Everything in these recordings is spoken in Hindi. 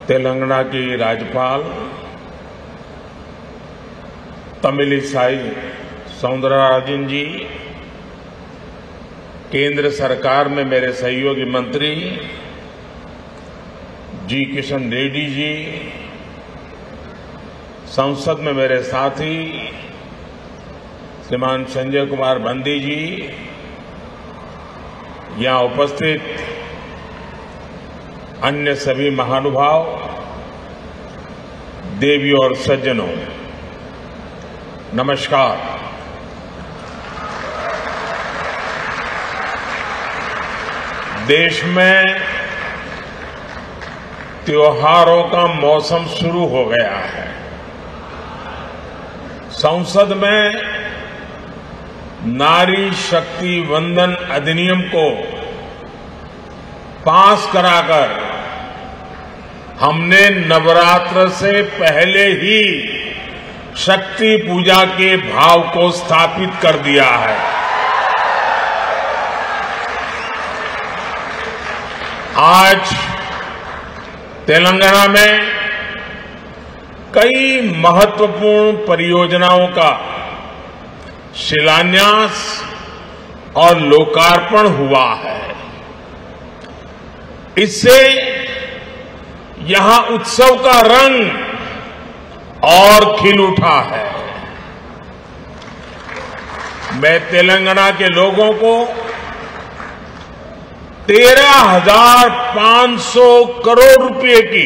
तेलंगाना की राज्यपाल तमिलिसाई सौंदरराजन जी, केंद्र सरकार में मेरे सहयोगी मंत्री जी किशन रेड्डी जी, संसद में मेरे साथी श्रीमान संजय कुमार बंदी जी, यहां उपस्थित अन्य सभी महानुभाव, देवियों और सज्जनों, नमस्कार। देश में त्योहारों का मौसम शुरू हो गया है। संसद में नारी शक्ति वंदन अधिनियम को पास कराकर हमने नवरात्र से पहले ही शक्ति पूजा के भाव को स्थापित कर दिया है। आज तेलंगाना में कई महत्वपूर्ण परियोजनाओं का शिलान्यास और लोकार्पण हुआ है। इससे यहां उत्सव का रंग और खिल उठा है। मैं तेलंगाना के लोगों को 13,500 करोड़ रुपए की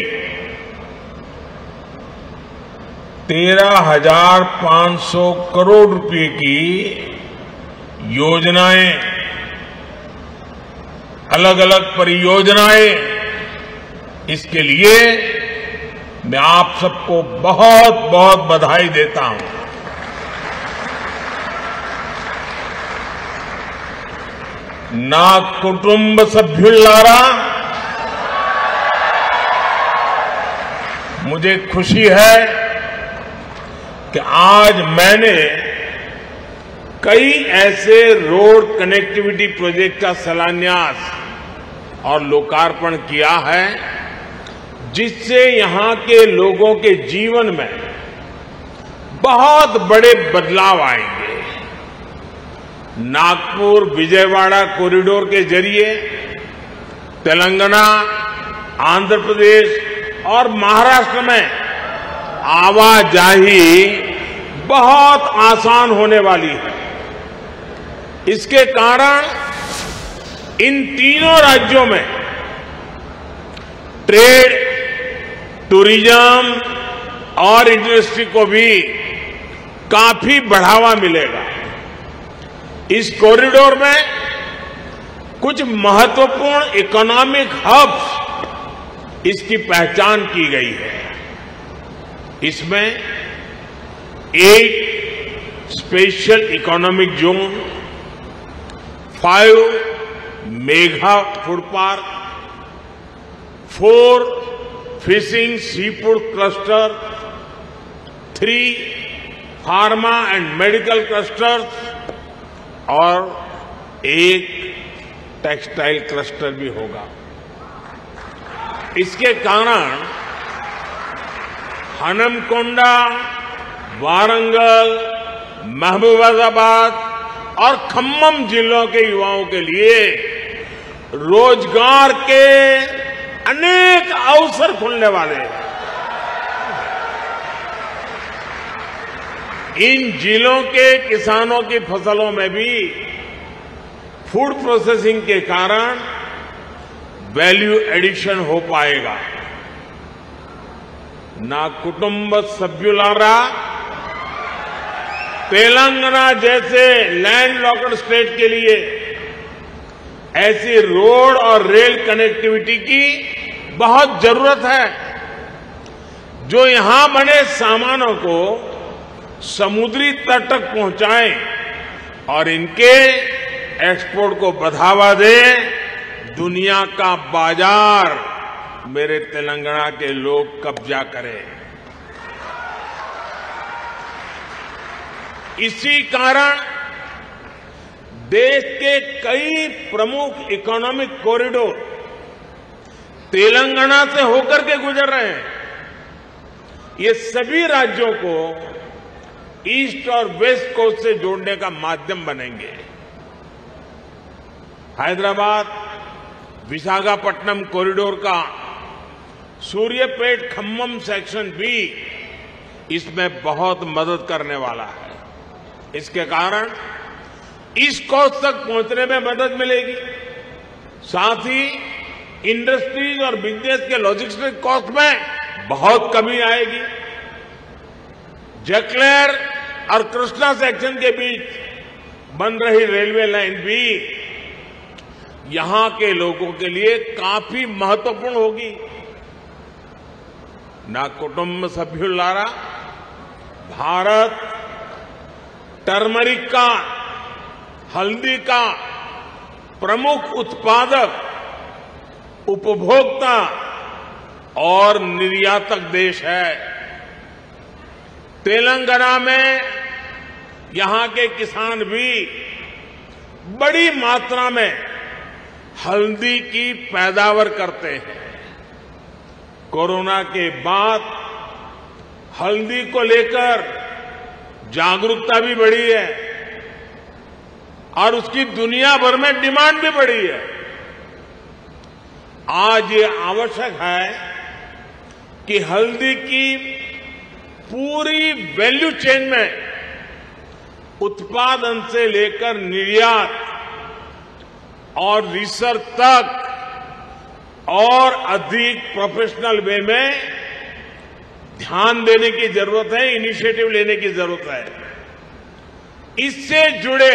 13,500 करोड़ रुपए की योजनाएं, अलग अलग परियोजनाएं, इसके लिए मैं आप सबको बहुत बहुत बधाई देता हूं। ना कुटुंब सभ्युल्लारा, मुझे खुशी है कि आज मैंने कई ऐसे रोड कनेक्टिविटी प्रोजेक्ट का शिलान्यास और लोकार्पण किया है जिससे यहां के लोगों के जीवन में बहुत बड़े बदलाव आएंगे। नागपुर विजयवाड़ा कॉरिडोर के जरिए तेलंगाना, आंध्र प्रदेश और महाराष्ट्र में आवाजाही बहुत आसान होने वाली है। इसके कारण इन तीनों राज्यों में ट्रेड, टूरिज्म और इंडस्ट्री को भी काफी बढ़ावा मिलेगा। इस कॉरिडोर में कुछ महत्वपूर्ण इकोनॉमिक हब्स इसकी पहचान की गई है। इसमें एक special economic zone, 5 mega food park, 4 fishing seafood cluster, 3 pharma and medical clusters और 1 टेक्सटाइल क्लस्टर भी होगा। इसके कारण हनमकोंडा, वारंगल, महबूबाबाद और खम्मम जिलों के युवाओं के लिए रोजगार के अनेक अवसर खुलने वाले हैं। इन जिलों के किसानों की फसलों में भी फूड प्रोसेसिंग के कारण वैल्यू एडिशन हो पाएगा। ना कुटुंब सभ्युलारा, तेलंगाना जैसे लैंडलॉक्ड स्टेट के लिए ऐसी रोड और रेल कनेक्टिविटी की बहुत जरूरत है जो यहां बने सामानों को समुद्री तट तक पहुंचाएं और इनके एक्सपोर्ट को बढ़ावा दें। दुनिया का बाजार मेरे तेलंगाना के लोग कब्जा करें। इसी कारण देश के कई प्रमुख इकोनॉमिक कॉरिडोर तेलंगाना से होकर के गुजर रहे हैं। ये सभी राज्यों को ईस्ट और वेस्ट कोस्ट से जोड़ने का माध्यम बनेंगे। हैदराबाद विशाखापट्टनम कॉरिडोर का सूर्यापेट खम्मम सेक्शन भी इसमें बहुत मदद करने वाला है। इसके कारण ईस्ट कोस्ट तक पहुंचने में मदद मिलेगी, साथ ही इंडस्ट्रीज और बिजनेस के लॉजिस्टिक कॉस्ट में बहुत कमी आएगी। जकलेर और कृष्णा सेक्शन के बीच बन रही रेलवे लाइन भी यहां के लोगों के लिए काफी महत्वपूर्ण होगी। ना कुटुंब सभ्युलारा, भारत टर्मरिक का, हल्दी का प्रमुख उत्पादक, उपभोक्ता और निर्यातक देश है। तेलंगाना में यहां के किसान भी बड़ी मात्रा में हल्दी की पैदावार करते हैं। कोरोना के बाद हल्दी को लेकर जागरूकता भी बढ़ी है और उसकी दुनिया भर में डिमांड भी बढ़ी है। आज ये आवश्यक है कि हल्दी की पूरी वैल्यू चेन में उत्पादन से लेकर निर्यात और रिसर्च तक और अधिक प्रोफेशनल वे में ध्यान देने की जरूरत है, इनिशिएटिव लेने की जरूरत है। इससे जुड़े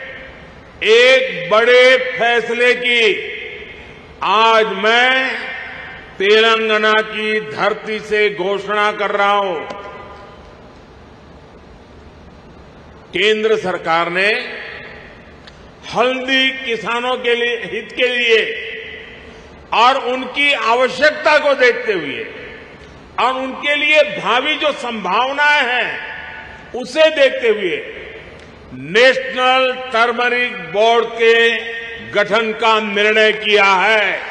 एक बड़े फैसले की आज मैं तेलंगाना की धरती से घोषणा कर रहा हूं। केंद्र सरकार ने हल्दी किसानों के लिए हित के लिए और उनकी आवश्यकता को देखते हुए और उनके लिए भावी जो संभावनाएं हैं उसे देखते हुए नेशनल टर्मरिक बोर्ड के गठन का निर्णय किया है।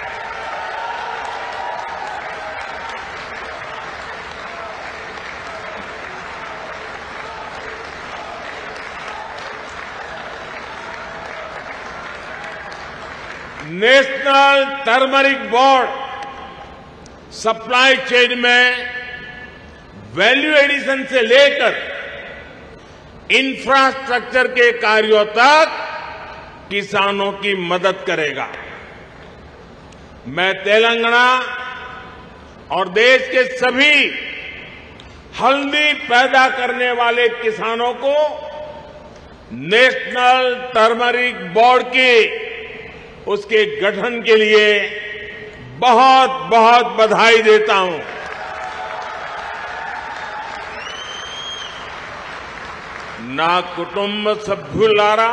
National turmeric board supply chain में वैल्यू एडिशन से लेकर इंफ्रास्ट्रक्चर के कार्यों तक किसानों की मदद करेगा। मैं तेलंगाना और देश के सभी हल्दी पैदा करने वाले किसानों को नेशनल टर्मरिक बोर्ड की उसके गठन के लिए बहुत बहुत बधाई देता हूं। ना कुटुंब सभ्युलारा,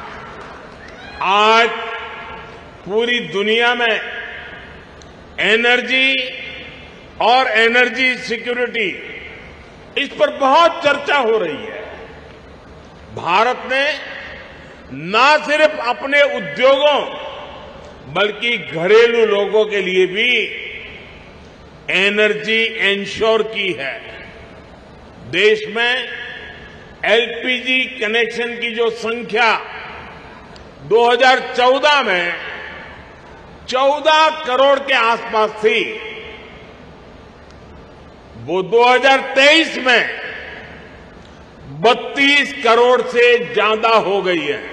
आज पूरी दुनिया में एनर्जी और एनर्जी सिक्योरिटी इस पर बहुत चर्चा हो रही है। भारत ने न सिर्फ अपने उद्योगों बल्कि घरेलू लोगों के लिए भी एनर्जी एंश्योर की है। देश में एलपीजी कनेक्शन की जो संख्या 2014 में 14 करोड़ के आसपास थी, वो 2023 में 32 करोड़ से ज्यादा हो गई है।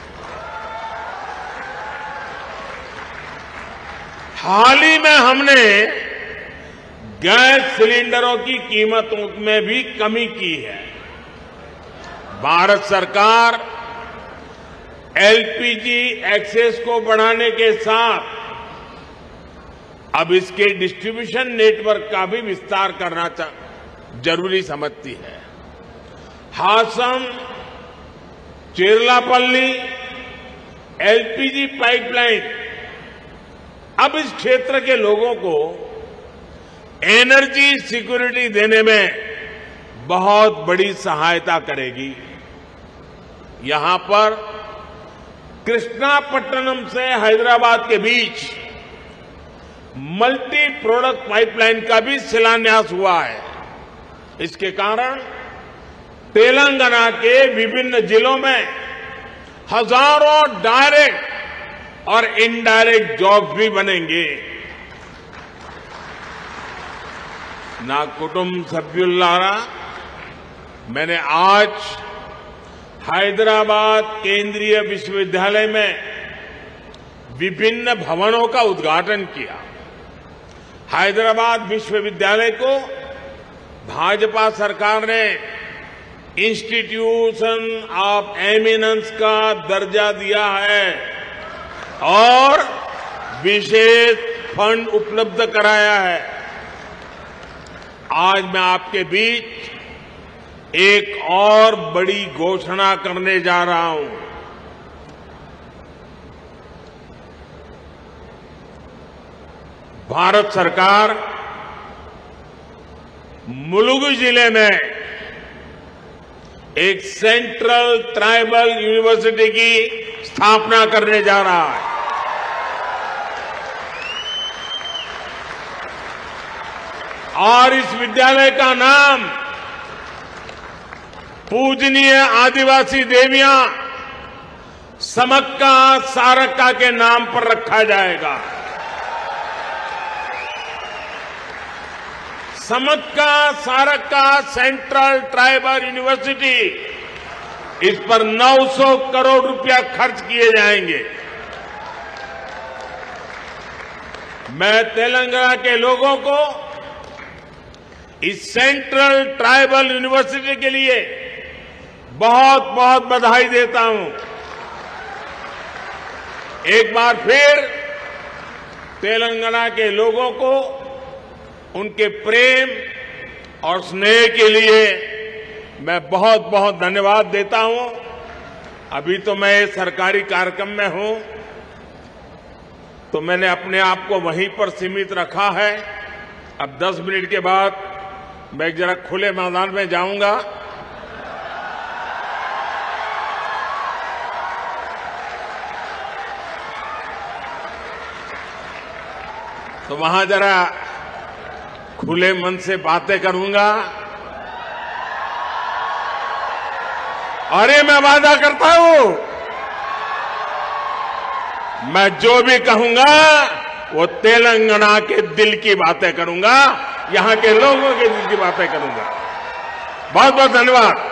हाल ही में हमने गैस सिलेंडरों की कीमतों में भी कमी की है। भारत सरकार एलपीजी एक्सेस को बढ़ाने के साथ अब इसके डिस्ट्रीब्यूशन नेटवर्क का भी विस्तार करना जरूरी समझती है। हासम चेरलापल्ली एलपीजी पाइपलाइन अब इस क्षेत्र के लोगों को एनर्जी सिक्योरिटी देने में बहुत बड़ी सहायता करेगी। यहां पर कृष्णापट्टनम से हैदराबाद के बीच मल्टी प्रोडक्ट पाइपलाइन का भी शिलान्यास हुआ है। इसके कारण तेलंगाना के विभिन्न जिलों में हजारों डायरेक्ट और इनडायरेक्ट जॉब भी बनेंगे। ना कुटुंब सभ्युल्लारा मैंने आज हैदराबाद केंद्रीय विश्वविद्यालय में विभिन्न भवनों का उद्घाटन किया। हैदराबाद विश्वविद्यालय को भाजपा सरकार ने इंस्टीट्यूशन ऑफ एमिनेंस का दर्जा दिया है और विशेष फंड उपलब्ध कराया है। आज मैं आपके बीच एक और बड़ी घोषणा करने जा रहा हूं। भारत सरकार मुलुगु जिले में एक सेंट्रल ट्राइबल यूनिवर्सिटी की स्थापना करने जा रहा है। और इस विद्यालय का नाम पूजनीय आदिवासी देवियां समक्का सारक्का के नाम पर रखा जाएगा। Sammakka Sarakka central tribal university, इस पर 900 करोड़ रुपया खर्च किए जाएंगे। मैं तेलंगाना के लोगों को इस सेंट्रल ट्राइबल यूनिवर्सिटी के लिए बहुत बहुत बधाई देता हूं। एक बार फिर तेलंगाना के लोगों को उनके प्रेम और स्नेह के लिए मैं बहुत बहुत धन्यवाद देता हूं। अभी तो मैं सरकारी कार्यक्रम में हूं, तो मैंने अपने आप को वहीं पर सीमित रखा है। अब 10 मिनट के बाद मैं जरा खुले मैदान में जाऊंगा। तो वहां जरा खुले मन से बातें करूंगा। अरे मैं वादा करता हूं, मैं जो भी कहूंगा वो तेलंगाना के दिल की बातें करूंगा, यहां के लोगों के दिल की बातें करूंगा। बहुत बहुत धन्यवाद।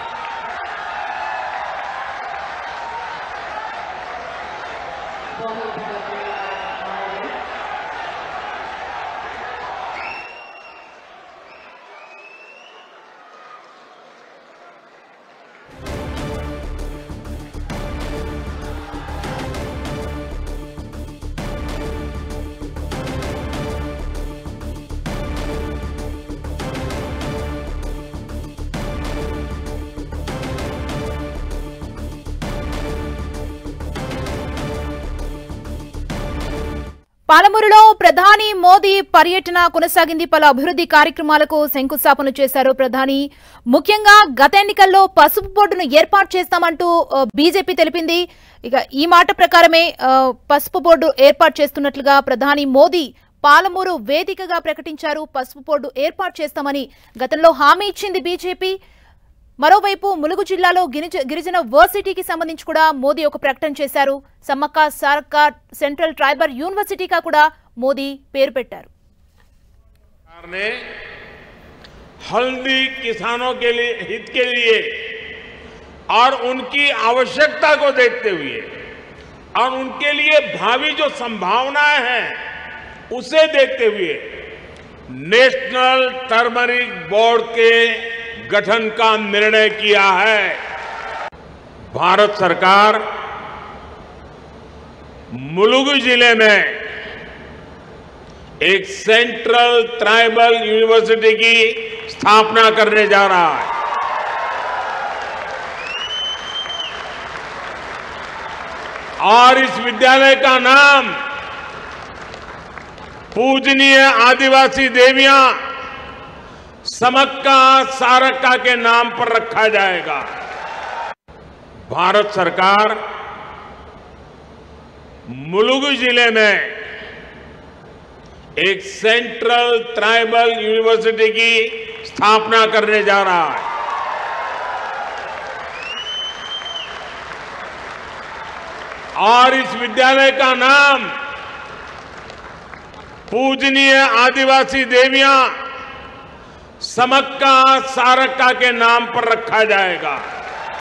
పాలమూరులో ప్రధాని మోదీ పర్యటన కొనసాగింది. పలు అభివృద్ధి కార్యక్రమాలకు శంకుస్థాపన చేశారు ప్రధాని. ముఖ్యంగా గత ఎన్నికల్లో పసుపు బోర్డును ఏర్పాటు చేస్తామంటూ బీజేపీ తెలిపింది. ఇక ఈ మాట ప్రకారమే పసుపు బోర్డు ఏర్పాటు చేస్తున్నట్లుగా ప్రధాని మోదీ పాలమూరు వేదికగా ప్రకటించారు. పసుపు బోర్డు ఏర్పాటు చేస్తామని గతంలో హామీ ఇచ్చింది బీజేపీ. మరోవైపు ములుగు జిల్లాలో గిరిజన వర్సిటీకి సంబంధించి కూడా మోదీ ఒక ప్రకటన చేశారు. సమ్మక్క సారక్క సెంట్రల్ ట్రైబల్ యూనివర్సిటీగా కూడా మోదీ పేరు పెట్టారు. हल्दी किसानों के लिए हित के लिए और उनकी आवश्यकता को देखते हुए और उनके लिए भावी जो संभावनाएं हैं उसे देखते हुए नेशनल टर्मरिक बोर्ड के गठन का निर्णय किया है। भारत सरकार मुलुगु जिले में एक सेंट्रल ट्राइबल यूनिवर्सिटी की स्थापना करने जा रहा है। और इस विद्यालय का नाम पूजनीय आदिवासी देवियां समक्का सारक्का के नाम पर रखा जाएगा। भारत सरकार मुलुगु जिले में एक सेंट्रल ट्राइबल यूनिवर्सिटी की स्थापना करने जा रहा है। और इस विद्यालय का नाम पूजनीय आदिवासी देवियां समक्का सारक्का के नाम पर रखा जाएगा।